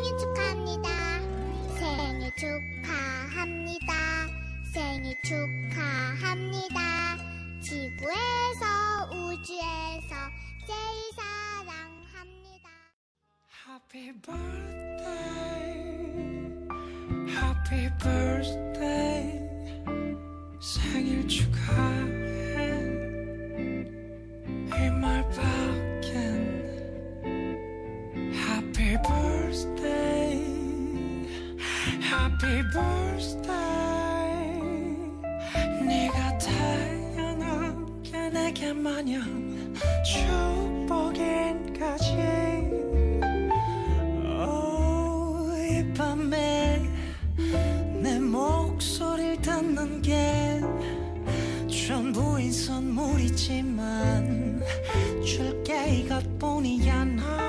생일 축하합니다. 생일 축하합니다. 생일 축하합니다. 지구에서 우주에서 제일 사랑합니다. Happy birthday, happy birthday. 생일 축하해. 이 말밖엔 Happy birthday, happy birthday. 네가 태어난 게 내게 마냥 축복인 거지. 이 밤에 내 목소리를 듣는 게 전부인 선물이지만 줄게 이것뿐이야. 나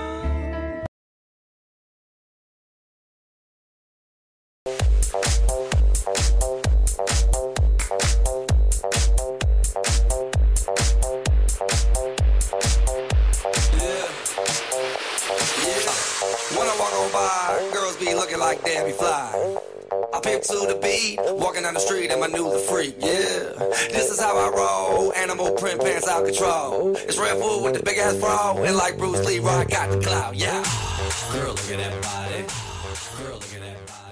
When I walk on by, girls be looking like Debbie Fly. I pimp to the beat, walking down the street and my new the freak, yeah. This is how I roll, animal print pants out control. It's Red Bull with the big ass bra, and like Bruce Lee, I got the clout, yeah. Girl, look at that body. Girl, look at that body.